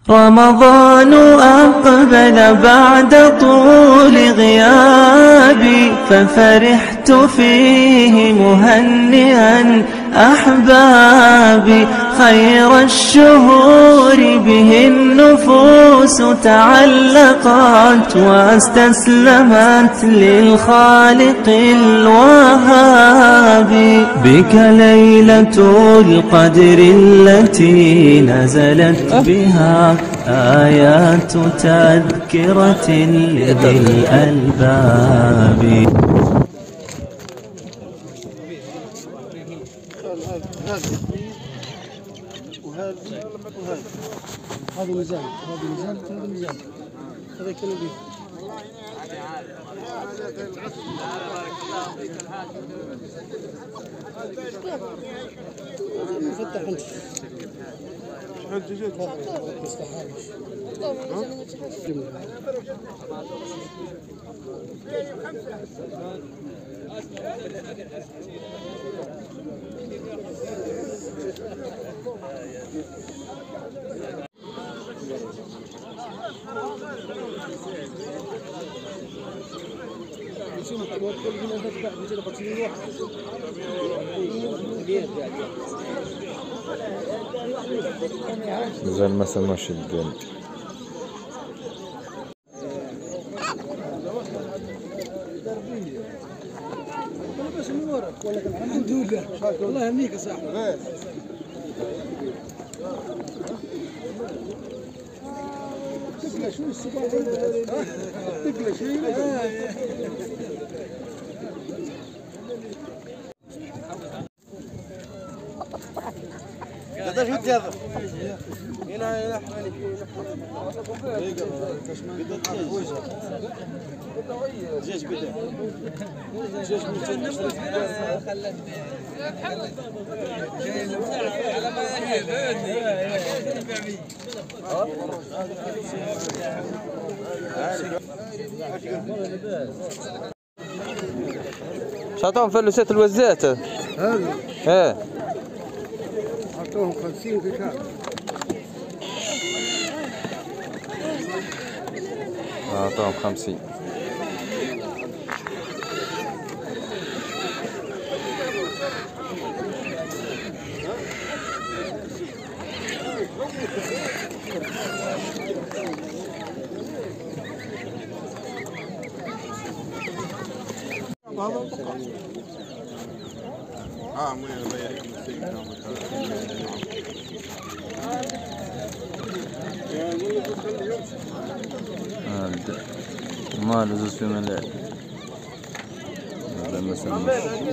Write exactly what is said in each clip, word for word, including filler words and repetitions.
رمضان أقبل بعد طول غيابي، ففرحت فيه مهنئا أحبابي. خير الشهور به النفوس تعلقت، واستسلمت للخالق الوهاب. بك ليلة القدر التي نزلت بها آيات تذكرة لذي الألباب. هذا ميزان، هذا ميزان، هذا ميزان، هذا كيلو بيف. فتح انت. شحال دجاج؟ مازال ما سماش الجلد. الحمد لله، الله يهنيك يا صاحبي. تقلى شوي الصباح، تقلى شوي. هذا شو تجذب؟ هنا هنا حمالي فيه دجاج بدا دجاج شعطوهم فلوسات الوزات هذه؟ اه عطوهم خمسين في شهر. عطوهم خمسين. اه مين بيع ما لزوز في ملاك. هذا ما سموش.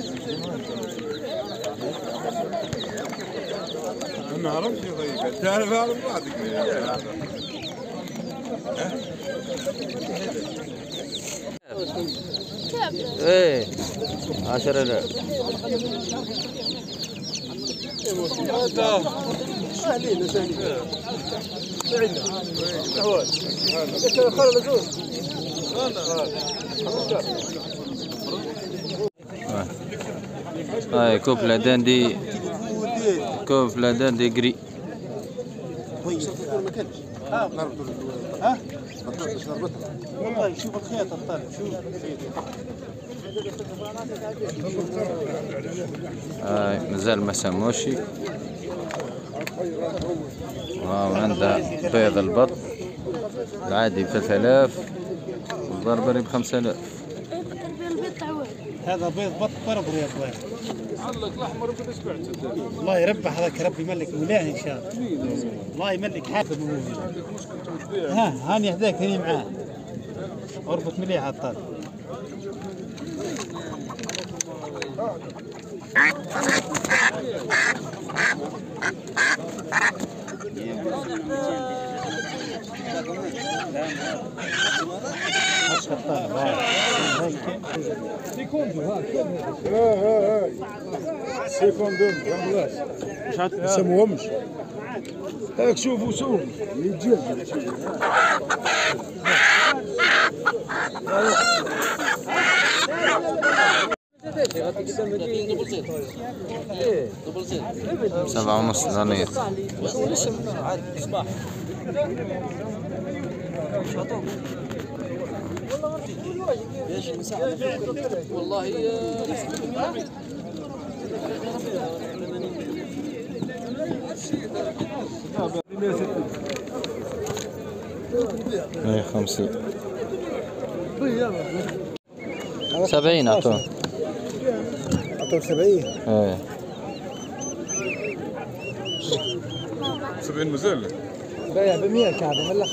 انا عرفت يا ضيق، تعرف اعرف بعضك. ايه عشرة آلاف. سهلين سهلين. سعيدة. أحوال. هذا خالد زوز. هاي كوبلا داندي، كوبلا داندي جري. ها ها والله شوف الخيط الطالع شوف هاي مازال ما سموشي. واو عندها بيض البط العادي بثلاثة آلاف والبربري بخمسة آلاف. هذا بيض بط بربري يا اخوان. علق الاحمر بالنسبه له. الله يربح هذاك ربي يملك ولاهي ان شاء الله. الله يملك حافظ ابوه. ها هاني هذاك هني معاه. اربط مليح على الطرف. سيكوندو ها ها سيكوندو ما يسموهمش هاك شوفوا شوفوا يتجيب سبعة ونص ظنيت. والله مية وخمسين. سبعين أعطوه. أعطوه سبعين. إيه. سبعين مازال. بايع بمية كعبة ملخ.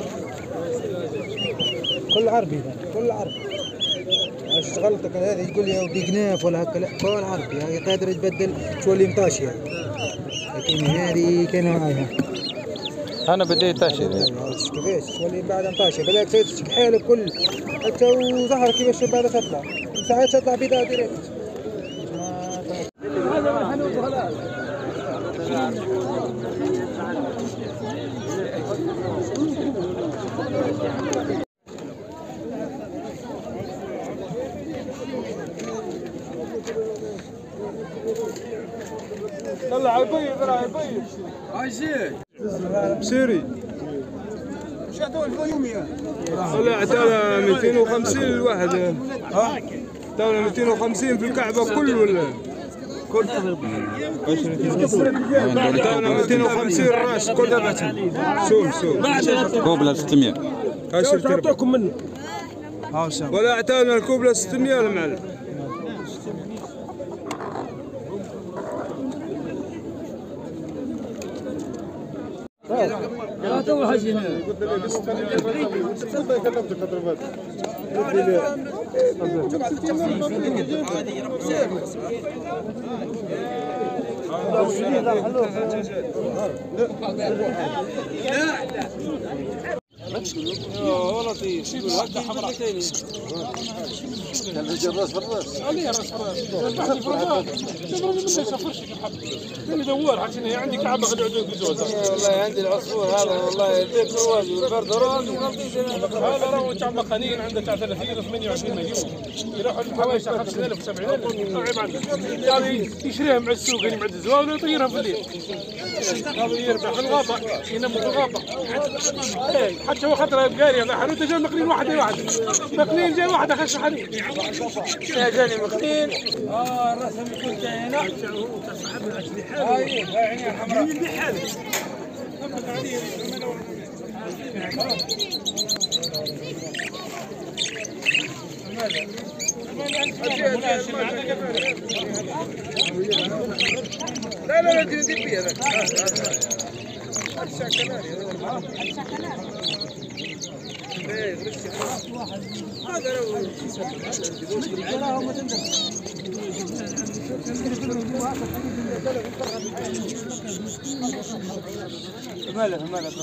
كل عربي ده كل عربي. اشتغلتك هذه يقول لي بجناف ولا هكا، لا كل عربي هي قادر يتبدل شو اللي مطاشي يعني. لكن هذه كان معايا. أنا بدي تاشي. كيفاش شو اللي بعد مطاشي بالك تشك حالك كل حتى وظهر كيفاش بعد تطلع ساعات تطلع بيضاء ديريكت. طلع البيض طلع البيض عايشين سيري وش عطوا الفيومية؟ طلع عطانا مئتين وخمسين الواحد. ها؟ عطانا مئتين وخمسين في الكعبة كل ولا؟ كل عطانا مئتين وخمسين راس كل سوم سوم كوبلة ستمية. عطاكم منه ولا عطانا الكوبلة ستمية المعلم. لا تو حاجه هنا اه لطيف شوف هكا حمراء ثاني كان الراس بالراس عليه راس بالراس تضرب مش فرشك الحب ثاني دوار عشان هي عندي كعبه غادي يعودون في زوزه. والله عندي العصفور هذا والله يديك الواجب والبرد هذا راهو تاع مقانين عنده تاع ثلاثين و ثمانية وعشرين مليون يروحوا للحوايج تاع خمسين ألف و سبعين ألف عيب عنده يعني يشريها مع السوق يعني مع الزواول ويطيرها في الليل. هذا يربح في الغابه ينام في الغابه حتى هو خاطر بقاري هذا حانوت جا مقنين واحد واحد مقنين جاي واحد اخش حنين جاني مقنين. اه الرسم يكون تاع هنا تاع صاحب العشري حاله هاي عينيه حمراء اللي حاله ثبت عليه لا لا لا دير دير بيه هذاك ماله ماله